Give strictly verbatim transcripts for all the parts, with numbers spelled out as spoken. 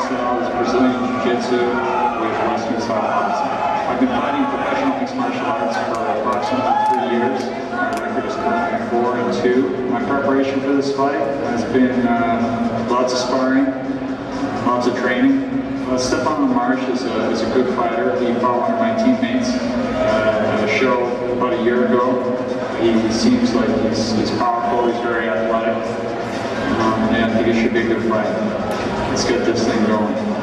style is Brazilian Jiu-Jitsu with Western style boxing. I've been fighting professional mixed martial arts for approximately three years. My record is currently four and two. My preparation for this fight has been uh, lots of sparring, lots of training. Uh, Stephane Lamarche is a, is a good fighter. He fought one of my teammates uh, at a show about a year ago. He seems like he's, he's powerful, he's very athletic. Um, and I think it should be a good fight. Let's get this thing going.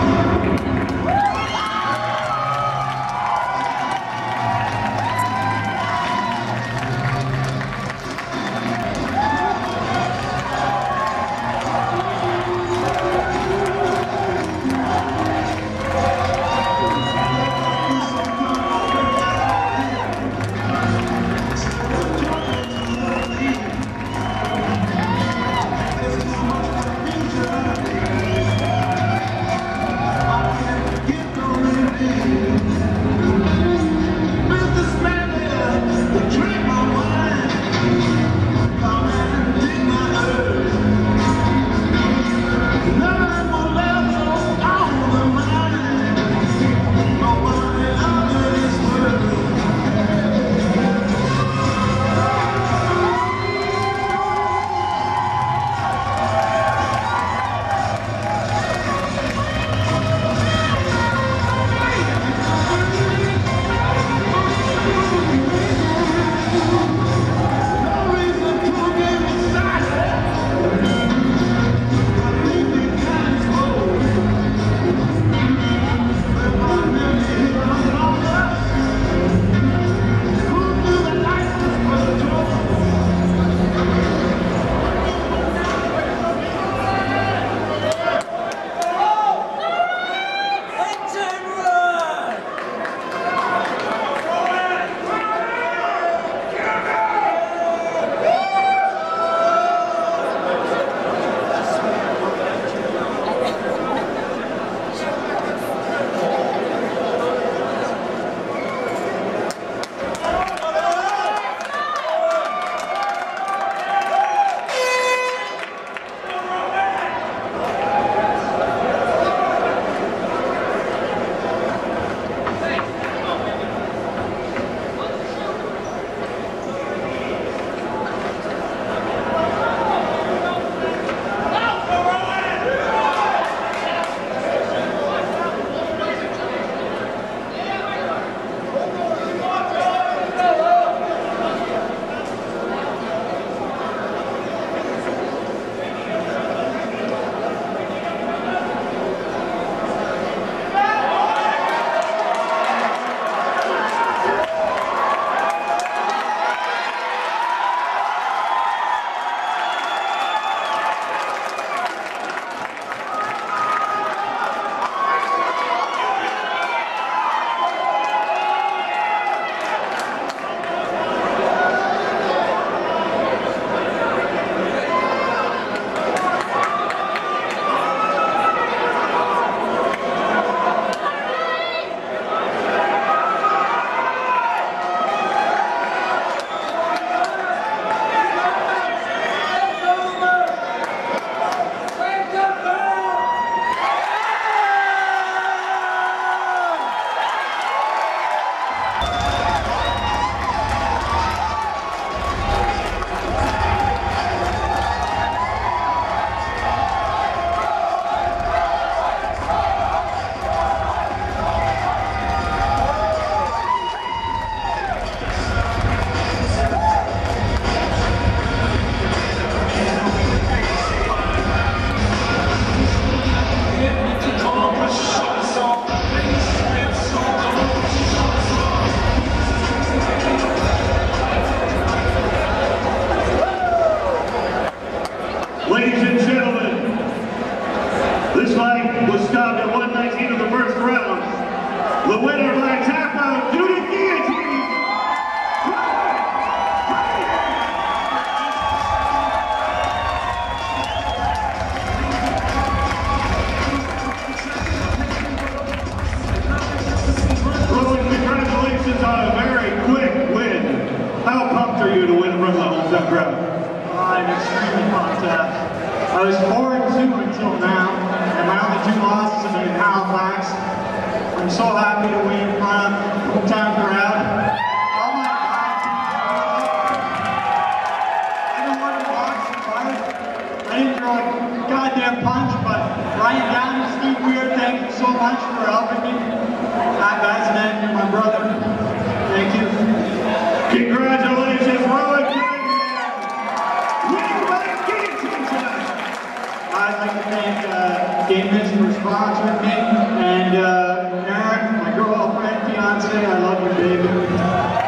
Ladies and gentlemen, this fight was stopped at one nineteen of the first round. The winner by tap out due to guillotine. Rowan, congratulations on a very quick win. How pumped are you to win from the hometown crowd? I'm extremely pumped. Uh, I was four and two until now, and my only after two losses in Halifax. I'm so happy to win in front of a hometown crowd. Oh my God. I don't want to box and fight. I didn't throw a goddamn punch, but Ryan Down and Steve Weir, thank you so much for helping me. Matt Bassinet, you're my brother. Thank you. Congratulations, Rowan Cunningham! Winning by game changer! I'd like to thank uh, Davis for sponsoring me, and uh, Aaron, my girlfriend, fiance, I love you, baby.